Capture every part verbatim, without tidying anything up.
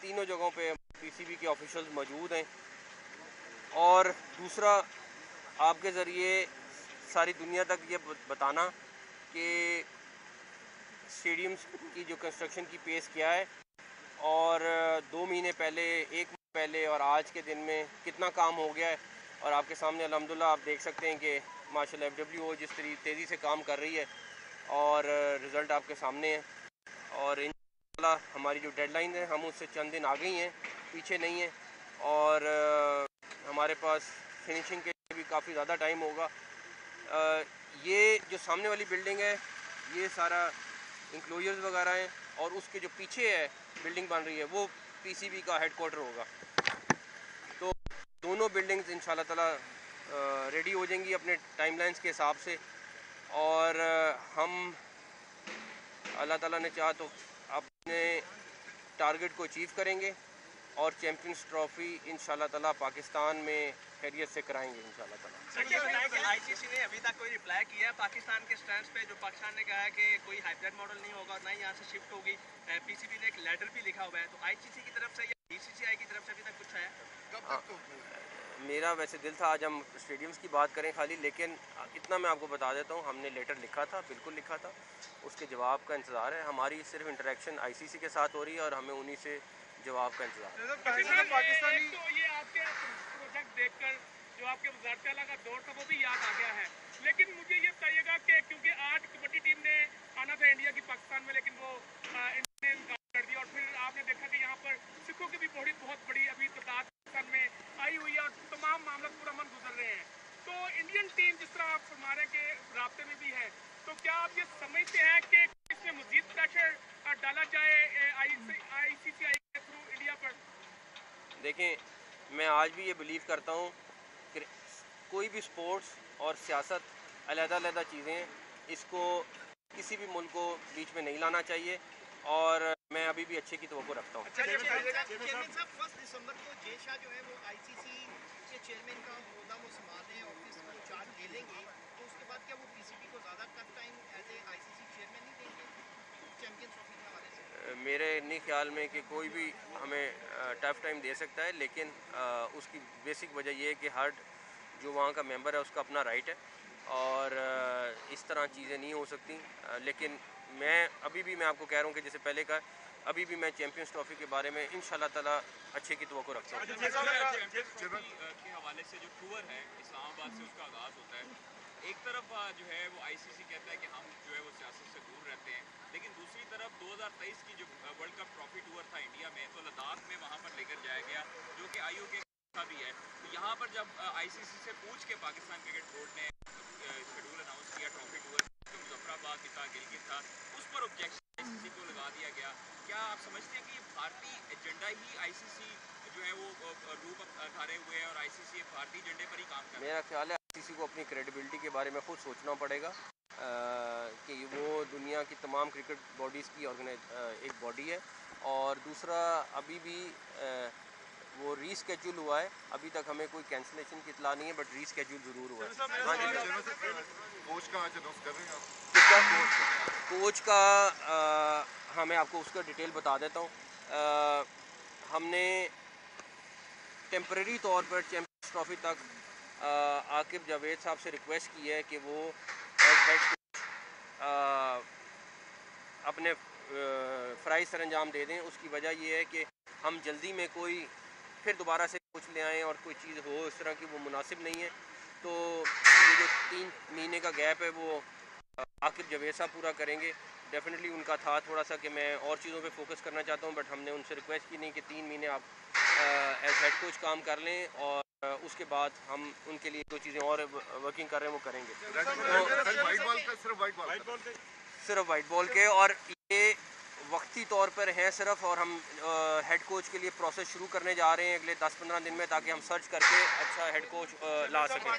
तीनों जगहों पे पीसीबी के ऑफिशियल्स मौजूद हैं। और दूसरा, आपके ज़रिए सारी दुनिया तक ये बताना कि स्टेडियम्स की जो कंस्ट्रक्शन की पेस क्या है और दो महीने पहले, एक महीने पहले और आज के दिन में कितना काम हो गया है। और आपके सामने अल्हम्दुलिल्लाह आप देख सकते हैं कि माशाल्लाह एफ डब्ल्यू ओ जिस तरीके तेज़ी से काम कर रही है और रिज़ल्ट आपके सामने है। और इंशाल्लाह हमारी जो डेडलाइन है हम उससे चंद दिन आगे ही हैं, पीछे नहीं हैं। और हमारे पास फिनिशिंग के लिए भी काफ़ी ज़्यादा टाइम होगा। ये जो सामने वाली बिल्डिंग है ये सारा इंक्लोजर्स वगैरह हैं और उसके जो पीछे है बिल्डिंग बन रही है वो पीसीबी का हेडक्वार्टर होगा। तो दोनों बिल्डिंग्स इंशाल्लाह ताला रेडी हो जाएंगी अपने टाइमलाइंस के हिसाब से। और हम अल्लाह ताला ने चाहा तो अपने टारगेट को अचीव करेंगे और चैम्पियंस ट्रॉफी इंशाल्लाह ताला पाकिस्तान में खैरियत से कराएंगे इंशाल्लाह ताला। आईसीसी ने अभी तक कोई रिप्लाई किया है पाकिस्तान के स्टैंड पे? जो पाकिस्तान ने कहा है कि कोई हाइब्रिड मॉडल नहीं होगा, ना ही यहाँ से शिफ्ट होगी। पीसीबी ने एक लेटर भी लिखा हुआ है, तो आईसीसी की तरफ से या बीसीसीआई की तरफ से अभी तक कुछ आया? कब तक तो मेरा वैसे दिल था आज हम स्टेडियम्स की बात करें खाली, लेकिन इतना मैं आपको बता देता हूँ, हमने लेटर लिखा था, बिल्कुल लिखा था, उसके जवाब का इंतज़ार है। हमारी सिर्फ इंटरेक्शन आईसीसी के साथ हो रही है और हमें उन्हीं से जवाब का इंतज़ार है। पाकिस्तानी तो ये आपके प्रोजेक्ट देखकर जो आपके वज़ारत आला का दौर था वो भी याद आ गया है, लेकिन मुझे ये बताइएगा कि क्योंकि आज कबड्डी टीम ने आना था इंडिया की पाकिस्तान में, लेकिन वो इंडिया ने इनकार कर दिया। और फिर आपने देखा कि यहाँ पर सिखों की भी बड़ी बहुत बड़ी अभी तादाद पाकिस्तान में आई हुई है और तमाम मामला पूरा मन गुजर रहे हैं। तो इंडियन टीम जिस तरह आप फरमा रहे हैं कि राब्ते में भी है, तो क्या आप ये समझते हैं कि इसमें मजीद प्रेशर डाला जाए आईसीसीआई के थ्रू इंडिया पर? देखें, मैं आज भी ये बिलीव करता हूँ कि कोई भी स्पोर्ट्स और सियासत अलग-अलग चीज़ें हैं, इसको किसी भी मुल्क को बीच में नहीं लाना चाहिए और मैं अभी भी अच्छे की तवक्को रखता हूँ। चेयरमैन साहब, फर्स्ट दिसंबर को जे शाह जो है वो आईसीसी के चेयरमैन का ओहदा वो संभालने ऑफिस को चार्ज ले लेंगे, तो उसके बाद क्या वो पीसीबी को ज़्यादा tough time as a ICC chairman नहीं देंगे चैंपियंस ट्रॉफी के हवाले से? मेरे नहीं ख्याल में कि कोई भी हमें टफ़ टाइम दे सकता है, लेकिन उसकी बेसिक वजह यह है कि हर जो वहाँ का मेंबर है उसका अपना राइट है और इस तरह चीज़ें नहीं हो सकती। लेकिन मैं अभी भी मैं आपको कह रहा हूँ कि जैसे पहले का अभी भी मैं चैंपियंस ट्रॉफी के बारे में इंशाल्लाह ताला अच्छे की तवक्को रखता हूँ। के हवाले से जो टूर है इस्लामाबाद से उसका आगाज़ होता है, एक तरफ जो है वो आईसीसी कहता है कि हम जो है वो सियासत से दूर रहते हैं, लेकिन दूसरी तरफ दो हज़ार तेईस की जो वर्ल्ड कप ट्रॉफी टूर था इंडिया में, तो लद्दाख में वहाँ पर लेकर जाया गया जो कि आईओ के भी है। तो यहाँ पर जब आईसीसी से पूछ के पाकिस्तान क्रिकेट बोर्ड ने शेड्यूल अनाउंस किया ट्रॉफी टूर, जो मुजफ्फराबाद भी था, गिलगित था, उस पर ऑब्जेक्शन आईसीसी को लगा दिया गया। क्या आप समझते हैं कि ये भारतीय एजेंडा ही आईसीसी जो है वो रूप धारे हुए है और आईसीसी भारतीय एजेंडे पर ही काम कर रहा है? मेरा ख्याल है आईसीसी को अपनी क्रेडिबिलिटी के बारे में खुद सोचना पड़ेगा कि वो दुनिया की तमाम क्रिकेट बॉडीज़ की ऑर्गेनाइज एक बॉडी है। और दूसरा, अभी भी आ, वो रीस्केड्यूल हुआ है, अभी तक हमें कोई कैंसिलेशन की इतला नहीं है, बट रीस्केड्यूल ज़रूर हुआ है। हाँ जी, कोच का आज अनाउंस कर रहे हैं आप? किसका कोच? कोच का आ, हाँ मैं आपको उसका डिटेल बता देता हूँ। हमने टेम्परेरी तौर पर चैम्पियंस ट्रॉफी तक आकिब जावेद साहब से रिक्वेस्ट की है कि वो एज हेड कोच अपने फ़राइज़ सर अंजाम दे दें। उसकी वजह ये है कि हम जल्दी में कोई फिर दोबारा से कोच ले आएँ और कोई चीज़ हो इस तरह की, वो मुनासिब नहीं है। तो ये जो तीन महीने का गैप है वो आकिब जावेद साहब पूरा करेंगे। डेफिनेटली उनका था थोड़ा सा कि मैं और चीज़ों पे फोकस करना चाहता हूँ, बट हमने उनसे रिक्वेस्ट की नहीं कि तीन महीने आप एज हेड कोच काम कर लें और उसके बाद हम उनके लिए जो चीज़ें और वर्किंग कर रहे हैं वो करेंगे। सिर्फ वाइट बॉल के, और ये वक्ती तौर पर हैं सिर्फ, और हम हेड कोच के लिए प्रोसेस शुरू करने जा रहे हैं अगले दस पंद्रह दिन में, ताकि हम सर्च करके अच्छा हेड कोच ला सकें।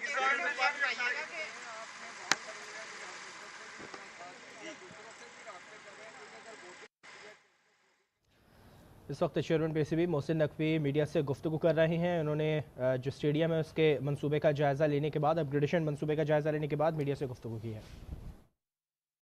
इस वक्त chairman PCB Mohsin Naqvi media से गुफ्तगू कर रहे हैं। उन्होंने जो स्टेडियम है उसके मंसूबे का जायज़ा लेने के बाद, अपग्रेडेशन मंसूबे का जायज़ा लेने के बाद मीडिया से गुफ्तगू की है।